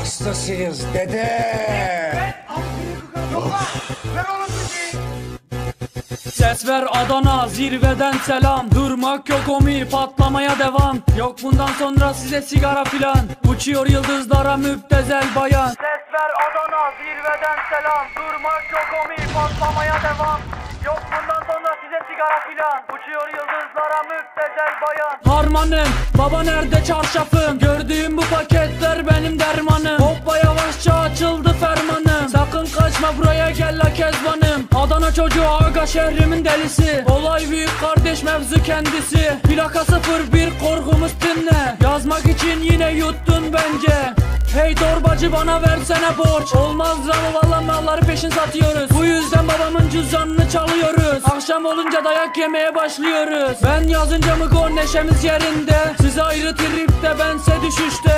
hastasıyız dede. Ses ver Adana, zirveden selam. Durmak yok omi, patlamaya devam. Yok bundan sonra size sigara filan. Uçuyor yıldızlara müptezel bayan. Ses ver Adana, zirveden selam. Durmak yok omi, patlamaya devam. Yok bundan sonra size sigara filan. Uçuyor yıldızlara müptezel bayan. Harmanım, baba nerede çarşafım? Gördüğüm bu paketler benim dermanım. Hoppa yavaşça açıldı fermanım. Sakın kaçma buraya gel la kezbanım. Adana çocuğu aga şehrimin delisi. Olay büyük kardeş mevzu kendisi. Plaka 01 korkumuz dinle. Yazmak için yine yuttun bence. Hey torbacı bana versene borç. Olmaz lan valla malları peşin satıyoruz. Bu yüzden babamın cüzdanını çalıyoruz. Akşam olunca dayak yemeye başlıyoruz. Ben yazınca mı gol neşemiz yerinde. Siz ayrı tripte bense düşüşte.